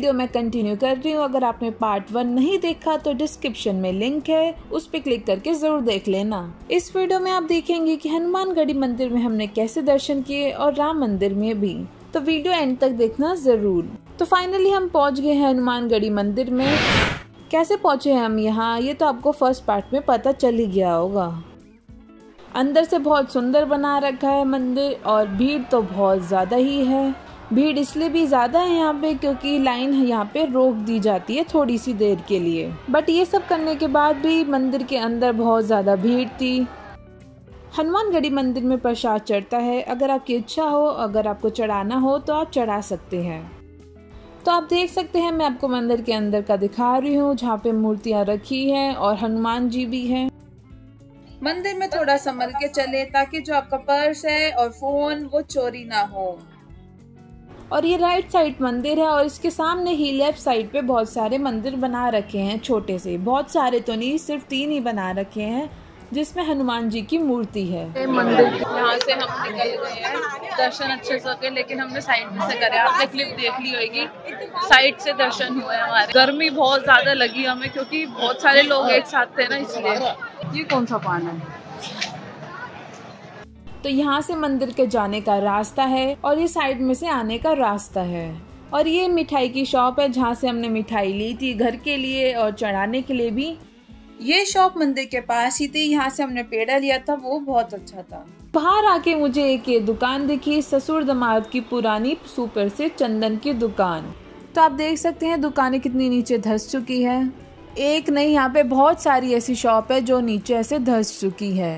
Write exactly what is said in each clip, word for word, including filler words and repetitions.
Video मैं continue कर रही हूँ। अगर आपने पार्ट वन नहीं देखा तो डिस्क्रिप्शन में लिंक है, उस पर क्लिक करके जरूर देख लेना। इस वीडियो में आप देखेंगे कि हनुमानगढ़ी मंदिर में हमने कैसे दर्शन किए और राम मंदिर में भी, तो वीडियो एंड तक देखना जरूर। तो फाइनली हम पहुँच गए हैं हनुमानगढ़ी मंदिर में। कैसे पहुँचे हैं हम यहाँ, ये तो आपको फर्स्ट पार्ट में पता चल ही गया होगा। अंदर से बहुत सुंदर बना रखा है मंदिर और भीड़ तो बहुत ज़्यादा ही है। भीड़ इसलिए भी ज़्यादा है यहाँ पे क्योंकि लाइन यहाँ पे रोक दी जाती है थोड़ी सी देर के लिए। बट ये सब करने के बाद भी मंदिर के अंदर बहुत ज़्यादा भीड़ थी। हनुमानगढ़ी मंदिर में प्रसाद चढ़ता है, अगर आपकी इच्छा हो, अगर आपको चढ़ाना हो तो आप चढ़ा सकते हैं। तो आप देख सकते हैं, मैं आपको मंदिर के अंदर का दिखा रही हूँ जहाँ पे मूर्तियाँ रखी हैं और हनुमान जी भी हैं। मंदिर में थोड़ा संभल के चले ताकि जो आपका पर्स है और फोन वो चोरी ना हो। और ये राइट साइड मंदिर है और इसके सामने ही लेफ्ट साइड पे बहुत सारे मंदिर बना रखे हैं, छोटे से, बहुत सारे तो नहीं, सिर्फ तीन ही बना रखे हैं जिसमें हनुमान जी की मूर्ति है। मंदिर यहाँ से हम निकल गए हैं, दर्शन अच्छे से हो गए, लेकिन हमने साइड में से करे। आपने क्लिप देख ली होगी, साइड से दर्शन हुए हमारे। गर्मी बहुत ज्यादा लगी हमें क्योंकि बहुत सारे लोग एक साथ थे ना, इसलिए। ये कौन सा पान है? तो यहाँ से मंदिर के जाने का रास्ता है और ये साइड में से आने का रास्ता है। और ये मिठाई की शॉप है जहाँ से हमने मिठाई ली थी घर के लिए और चढ़ाने के लिए भी। ये शॉप मंदिर के पास ही थी, यहाँ से हमने पेड़ा लिया था, वो बहुत अच्छा था। बाहर आके मुझे एक ये दुकान दिखी, ससुर दमाद की पुरानी सुपर से चंदन की दुकान। तो आप देख सकते हैं दुकानें कितनी नीचे धंस चुकी है। एक नहीं, यहाँ पे बहुत सारी ऐसी शॉप है जो नीचे ऐसे धंस चुकी है।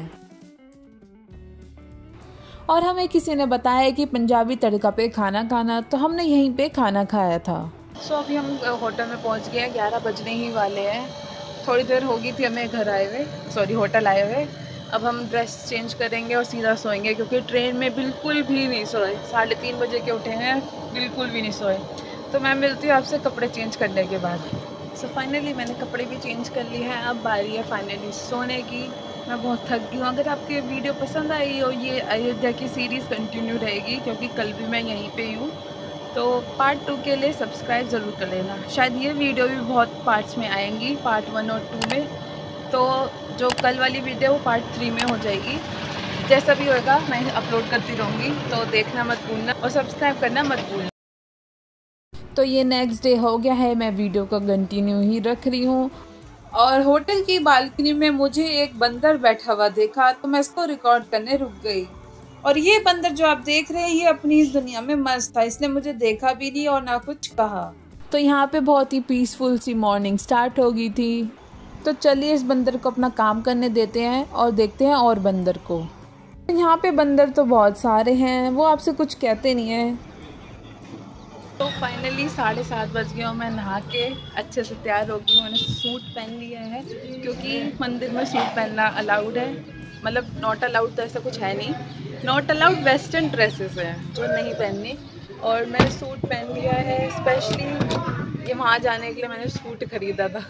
और हमें किसी ने बताया कि पंजाबी तड़का पे खाना खाना, तो हमने यहीं पे खाना खाया था। सो अभी हम होटल में पहुंच गए हैं, ग्यारह बजने ही वाले हैं। थोड़ी देर हो गई थी हमें घर आए हुए, सॉरी होटल आए हुए। अब हम ड्रेस चेंज करेंगे और सीधा सोएंगे क्योंकि ट्रेन में बिल्कुल भी नहीं सोए। साढ़े तीन बजे के उठे हैं, बिल्कुल भी नहीं सोए। तो मैं मिलती हूँ आपसे कपड़े चेंज करने के बाद। सो फाइनली मैंने कपड़े भी चेंज कर लिए हैं, अब बारी है फाइनली सोने की। मैं बहुत थक गई हूँ। अगर आपको ये वीडियो पसंद आई और ये अयोध्या की सीरीज़ कंटिन्यू रहेगी क्योंकि कल भी मैं यहीं पे हूँ, तो पार्ट टू के लिए सब्सक्राइब ज़रूर कर लेना। शायद ये वीडियो भी बहुत पार्ट्स में आएंगी, पार्ट वन और टू में। तो जो कल वाली वीडियो वो पार्ट थ्री में हो जाएगी। जैसा भी होगा मैं अपलोड करती रहूँगी, तो देखना मत भूलना और सब्सक्राइब करना मत भूलना। तो ये नेक्स्ट डे हो गया है, मैं वीडियो को कंटिन्यू ही रख रही हूँ। और होटल की बालकनी में मुझे एक बंदर बैठा हुआ देखा तो मैं इसको रिकॉर्ड करने रुक गई। और ये बंदर जो आप देख रहे हैं ये अपनी इस दुनिया में मस्त था, इसने मुझे देखा भी नहीं और ना कुछ कहा। तो यहाँ पे बहुत ही पीसफुल सी मॉर्निंग स्टार्ट हो गई थी। तो चलिए इस बंदर को अपना काम करने देते हैं और देखते हैं और बंदर को। यहाँ पे बंदर तो बहुत सारे हैं, वो आपसे कुछ कहते नहीं है। तो फाइनली साढ़े सात बज गए और मैं नहा के अच्छे से तैयार हो गई हूँ। मैंने सूट पहन लिया है क्योंकि मंदिर में सूट पहनना अलाउड है, मतलब नॉट अलाउड तो ऐसा कुछ है नहीं, नॉट अलाउड वेस्टर्न ड्रेसेस हैं जो नहीं पहननी। और मैंने सूट पहन लिया है, स्पेशली ये वहाँ जाने के लिए मैंने सूट खरीदा था।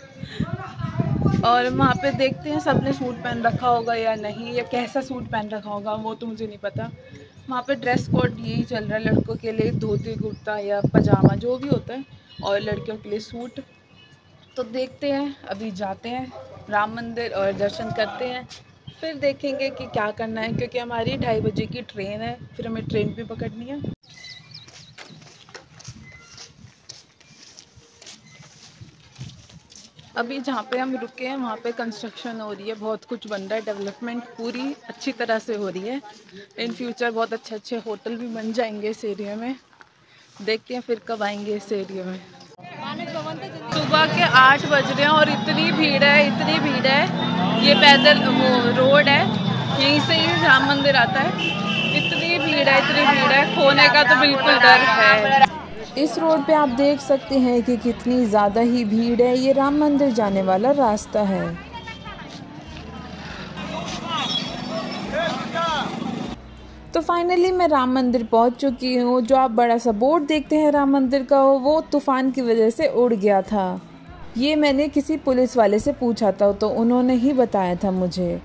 और वहाँ पे देखते हैं सबने सूट पहन रखा होगा या नहीं, या कैसा सूट पहन रखा होगा वो तो मुझे नहीं पता। वहाँ पे ड्रेस कोड यही चल रहा है, लड़कों के लिए धोती कुर्ता या पजामा जो भी होता है, और लड़कियों के लिए सूट। तो देखते हैं, अभी जाते हैं राम मंदिर और दर्शन करते हैं, फिर देखेंगे कि क्या करना है क्योंकि हमारी ढाई बजे की ट्रेन है, फिर हमें ट्रेन भी पकड़नी है। अभी जहाँ पे हम रुके हैं वहाँ पे कंस्ट्रक्शन हो रही है, बहुत कुछ बन रहा है, डेवलपमेंट पूरी अच्छी तरह से हो रही है। इन फ्यूचर बहुत अच्छे अच्छे होटल भी बन जाएंगे इस एरिया में। देखते हैं फिर कब आएंगे इस एरिया में। सुबह के आठ बज रहे हैं और इतनी भीड़ है, इतनी भीड़ है। ये पैदल वो रोड है, यहीं से ही राम मंदिर आता है। इतनी भीड़ है, इतनी भीड़ है, खोने का तो बिल्कुल डर है। इस रोड पे आप देख सकते हैं कि कितनी ज़्यादा ही भीड़ है। ये राम मंदिर जाने वाला रास्ता है। तो फाइनली मैं राम मंदिर पहुंच चुकी हूँ। जो आप बड़ा सा बोर्ड देखते हैं राम मंदिर का, वो तूफान की वजह से उड़ गया था। ये मैंने किसी पुलिस वाले से पूछा था तो उन्होंने ही बताया था मुझे।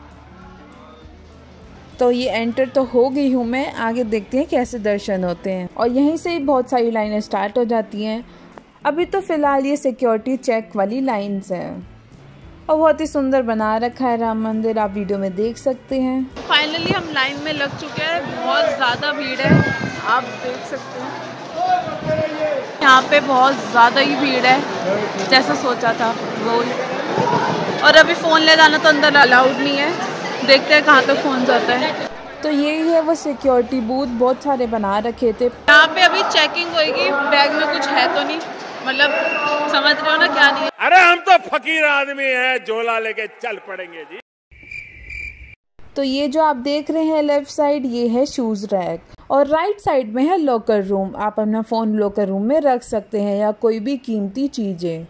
तो ये एंटर तो हो गई हूँ मैं, आगे देखते हैं कैसे दर्शन होते हैं। और यहीं से ही बहुत सारी लाइनें स्टार्ट हो जाती हैं। अभी तो फिलहाल ये सिक्योरिटी चेक वाली लाइन्स हैं और बहुत ही सुंदर बना रखा है राम मंदिर, आप वीडियो में देख सकते हैं। फाइनली हम लाइन में लग चुके हैं, बहुत ज़्यादा भीड़ है, आप देख सकते हैं यहाँ पे बहुत ज़्यादा ही भीड़ है जैसा सोचा था वो। और अभी फ़ोन ले जाना तो अंदर अलाउड नहीं है, देखते हैं कहाँ तक फ़ोन जाता है। तो यही है वो सिक्योरिटी बूथ, बहुत सारे बना रखे थे। यहाँ पे अभी चेकिंग होगी, बैग में कुछ है तो नहीं, मतलब समझ रहे हो ना क्या नहीं है। अरे हम तो फकीर आदमी हैं, झोला लेके चल पड़ेंगे जी। तो ये जो आप देख रहे हैं लेफ्ट साइड, ये है शूज रैक और राइट साइड में है लॉकर रूम। आप अपना फोन लॉकर रूम में रख सकते हैं या कोई भी कीमती चीजें।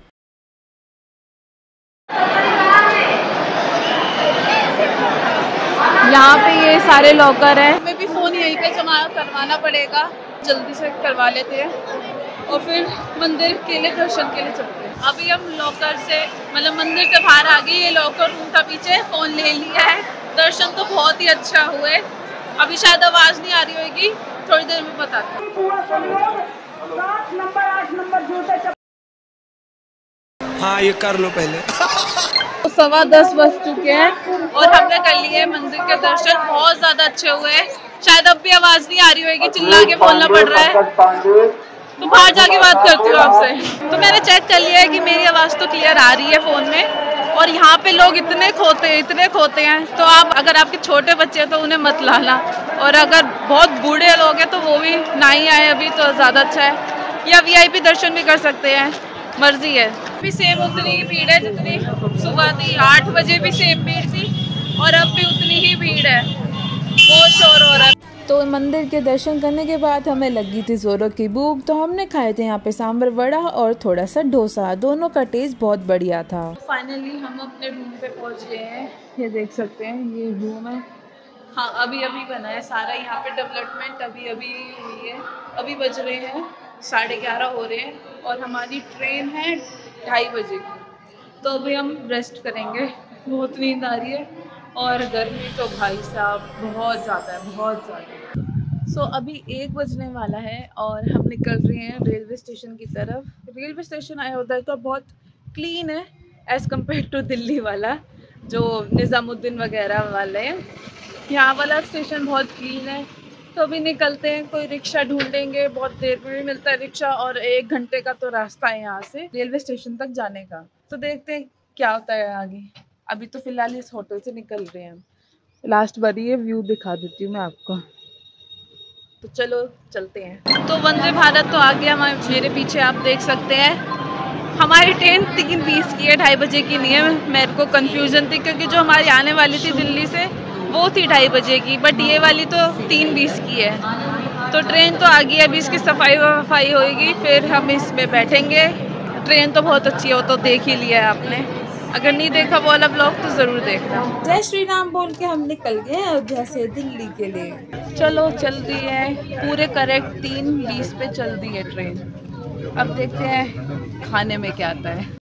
यहाँ पे ये सारे लॉकर हैं, हमें भी फ़ोन यहीं पे जमा करवाना पड़ेगा, जल्दी से करवा लेते हैं और फिर मंदिर के लिए दर्शन के लिए चलते हैं। अभी हम लॉकर से मतलब मंदिर से बाहर आ गए, ये लॉकर रूम था पीछे, फ़ोन ले लिया है। दर्शन तो बहुत ही अच्छा हुए, अभी शायद आवाज़ नहीं आ रही होगी, थोड़ी देर में बताते हैं। हाँ ये कर लो पहले। तो सवा दस बज चुके हैं और हमने कर लिए मंदिर के दर्शन, बहुत ज़्यादा अच्छे हुए। शायद अब भी आवाज़ नहीं आ रही होगी, चिल्ला के बोलना पड़ रहा है, तो बाहर जाके बात करती हूँ आपसे। तो मैंने चेक कर लिया है कि मेरी आवाज़ तो क्लियर आ रही है फ़ोन में। और यहाँ पे लोग इतने खोते हैं इतने खोते हैं, तो आप अगर आपके छोटे बच्चे हैं तो उन्हें मत लाना, और अगर बहुत बूढ़े लोग हैं तो वो भी ना ही आए अभी तो ज़्यादा अच्छा है, या वीआईपी दर्शन भी कर सकते हैं, मर्जी है। अभी सेम उतनी ही भीड़ है जितनी सुबह थी, आठ बजे भी सेम भीड़ थी और अब भी उतनी ही भीड़ है, बहुत शोर हो रहा है। तो मंदिर के दर्शन करने के बाद हमें लगी थी जोरों की भूख, तो हमने खाए थे यहाँ पे सांभर वड़ा और थोड़ा सा डोसा, दोनों का टेस्ट बहुत बढ़िया था। फाइनली हम अपने रूम पे पहुँच गए हैं, ये देख सकते हैं ये रूम है। हाँ अभी अभी बना है सारा, यहाँ पे डेवलपमेंट अभी अभी हुई है। अभी बज रहे हैं साढ़े ग्यारह हो रहे हैं और हमारी ट्रेन है ढाई बजे की, तो अभी हम रेस्ट करेंगे, बहुत नींद आ रही है और गर्मी तो भाई साहब बहुत ज़्यादा है, बहुत ज़्यादा। सो so, अभी एक बजने वाला है और हम निकल रहे हैं रेलवे स्टेशन की तरफ। रेलवे स्टेशन आया उधर का बहुत क्लीन है एज़ कम्पेयर टू दिल्ली वाला, जो निज़ामुद्दीन वगैरह वाले हैं। यहाँ वाला स्टेशन बहुत क्लीन है। तो अभी निकलते हैं, कोई रिक्शा ढूंढेंगे, बहुत देर में भी मिलता है रिक्शा और एक घंटे का तो रास्ता है यहाँ से रेलवे स्टेशन तक जाने का। तो देखते हैं क्या होता है आगे। अभी तो फिलहाल इस होटल से निकल रहे हैं। लास्ट बार ये व्यू दिखा देती हूँ मैं आपको, तो चलो चलते हैं। तो वंदे भारत तो आ गया हमारे मेरे पीछे, आप देख सकते हैं। हमारी ट्रेन तीन बीस की है, ढाई बजे की नहीं है। मेरे को कन्फ्यूज़न थी क्योंकि जो हमारी आने वाली थी दिल्ली से वो थी ढाई बजे की, बट ये वाली तो तीन बीस की है। तो ट्रेन तो आ गई है, अभी इसकी सफाई वफाई होएगी फिर हम इस पे बैठेंगे। ट्रेन तो बहुत अच्छी है, वो तो देख ही लिया है आपने, अगर नहीं देखा वो वाला ब्लॉग तो ज़रूर देखना। जय श्री राम बोल के हम निकल गए अयोध्या से दिल्ली के लिए। चलो चल रही है पूरे करेक्ट तीन बीस पे चल रही है ट्रेन। अब देखते हैं खाने में क्या आता है।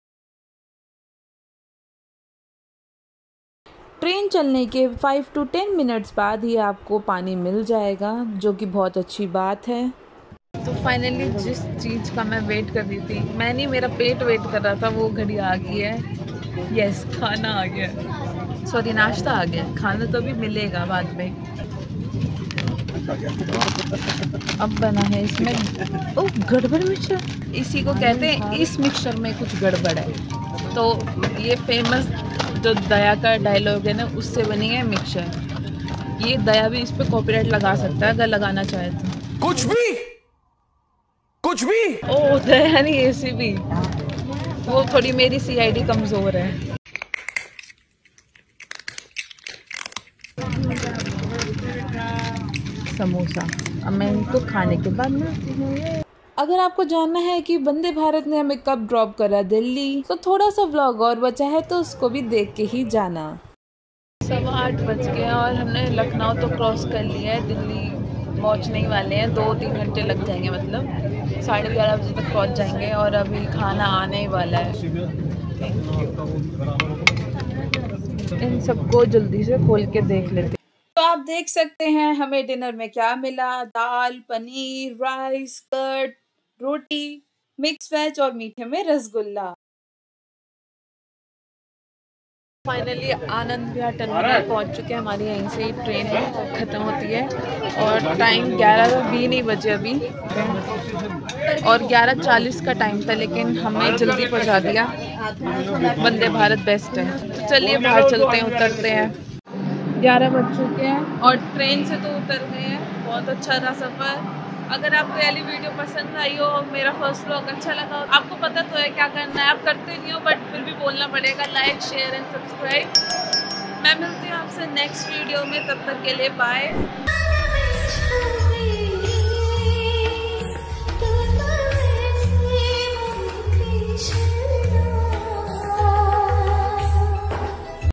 ट्रेन चलने के फाइव टू टेन मिनट्स बाद ही आपको पानी मिल जाएगा, जो कि बहुत अच्छी बात है। तो फाइनली जिस चीज़ का मैं वेट कर रही थी, मैं नहीं मेरा पेट वेट कर रहा था, वो घड़ी आ गई है। यस खाना आ गया, सॉरी नाश्ता आ गया, खाना तो भी मिलेगा बाद में। अब बना है इसमें ओह गड़बड़ मिक्सचर, इसी को कहते हैं इस मिक्सचर में कुछ गड़बड़ है। तो ये फेमस जो दया का डायलॉग है ना, उससे बनी है मिक्सचर। ये दया भी इस पे कॉपीराइट लगा सकता है अगर लगाना चाहे तो। कुछ भी कुछ भी ओह दया नहीं ऐसी भी, वो थोड़ी मेरी सीआईडी कमजोर है। समोसा अब मैं इनको खाने के बाद मिलती हूँ। अगर आपको जानना है कि वंदे भारत ने हमें कब ड्रॉप करा दिल्ली, तो थोड़ा सा व्लॉग और बचा है, तो उसको भी देख के ही जाना। सवा आठ बज गए और हमने लखनऊ तो क्रॉस कर लिया है, दिल्ली पहुँचने ही वाले हैं। दो तीन घंटे लग जाएंगे, मतलब साढ़े ग्यारह बजे तक पहुँच जाएंगे और अभी खाना आने ही वाला है। इन सबको जल्दी से खोल के देख लेते। तो आप देख सकते हैं हमें डिनर में क्या मिला। दाल, पनीर, राइस, कर्ड, रोटी मिक्स वेज और मीठे में रसगुल्ला। फाइनली आनंद विहार टर्मिनल पहुंच चुके हैं। हमारी यहीं से ही ट्रेन ख़त्म होती है और टाइम ग्यारह भी नहीं बजे अभी, और ग्यारह चालीस का टाइम था, लेकिन हमें जल्दी पहुंचा दिया। वंदे भारत बेस्ट है। तो चलिए बाहर चलते हैं, उतरते हैं। ग्यारह बज चुके हैं और ट्रेन से तो उतर गए हैं। बहुत अच्छा रहा सफ़र। अगर आपको ये वीडियो पसंद आई हो, मेरा फर्स्ट व्लॉग अच्छा लगा हो, आपको पता तो है क्या करना है, आप करते नहीं हो बट फिर भी बोलना पड़ेगा, लाइक शेयर एंड सब्सक्राइब। मैं मिलती हूँ आपसे नेक्स्ट वीडियो में, तब तक के लिए बाय।